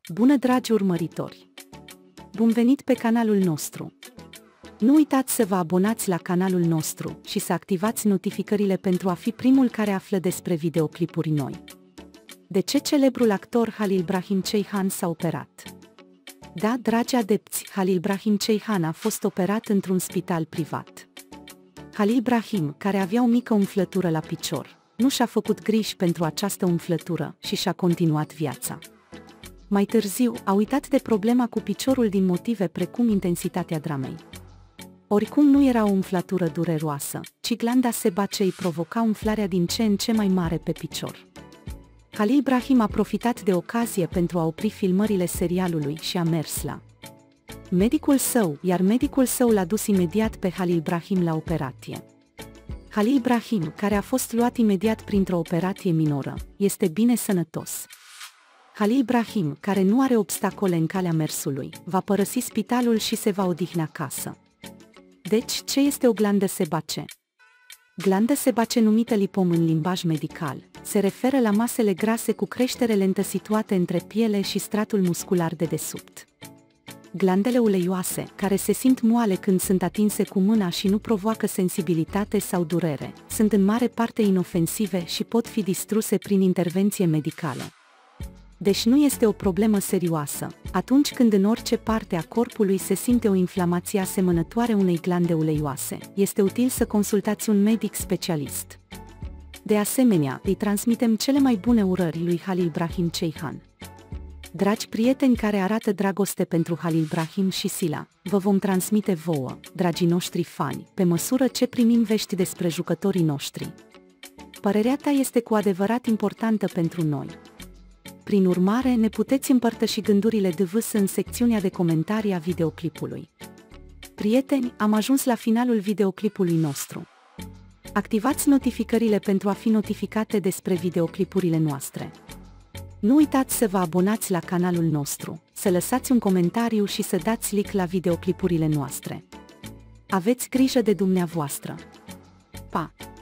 Bună, dragi urmăritori! Bun venit pe canalul nostru! Nu uitați să vă abonați la canalul nostru și să activați notificările pentru a fi primul care află despre videoclipuri noi. De ce celebrul actor Halil Brahim Ceyhan s-a operat? Da, dragi adepți, Halil Brahim Ceyhan a fost operat într-un spital privat. Halil Brahim, care avea o mică umflătură la picior, nu și-a făcut griji pentru această umflătură și și-a continuat viața. Mai târziu, a uitat de problema cu piciorul din motive precum intensitatea dramei. Oricum nu era o umflătură dureroasă, ci glanda sebacei provoca umflarea din ce în ce mai mare pe picior. Halil Brahim a profitat de ocazie pentru a opri filmările serialului și a mers la medicul său, iar medicul său l-a dus imediat pe Halil Brahim la operație. Halil Brahim, care a fost luat imediat printr-o operație minoră, este bine sănătos. Halil Brahim, care nu are obstacole în calea mersului, va părăsi spitalul și se va odihni acasă. Deci, ce este o glandă sebace? Glandă sebace, numită lipom în limbaj medical, se referă la masele grase cu creștere lentă situate între piele și stratul muscular de desubt. Glandele uleioase, care se simt moale când sunt atinse cu mâna și nu provoacă sensibilitate sau durere, sunt în mare parte inofensive și pot fi distruse prin intervenție medicală. Deci nu este o problemă serioasă, atunci când în orice parte a corpului se simte o inflamație asemănătoare unei glande uleioase, este util să consultați un medic specialist. De asemenea, îi transmitem cele mai bune urări lui Halil Brahim Ceyhan. Dragi prieteni care arată dragoste pentru Halil Brahim și Sila, vă vom transmite vouă, dragii noștri fani, pe măsură ce primim vești despre jucătorii noștri. Părerea ta este cu adevărat importantă pentru noi. Prin urmare, ne puteți împărtăși gândurile în secțiunea de comentarii a videoclipului. Prieteni, am ajuns la finalul videoclipului nostru. Activați notificările pentru a fi notificate despre videoclipurile noastre. Nu uitați să vă abonați la canalul nostru, să lăsați un comentariu și să dați like la videoclipurile noastre. Aveți grijă de dumneavoastră! Pa!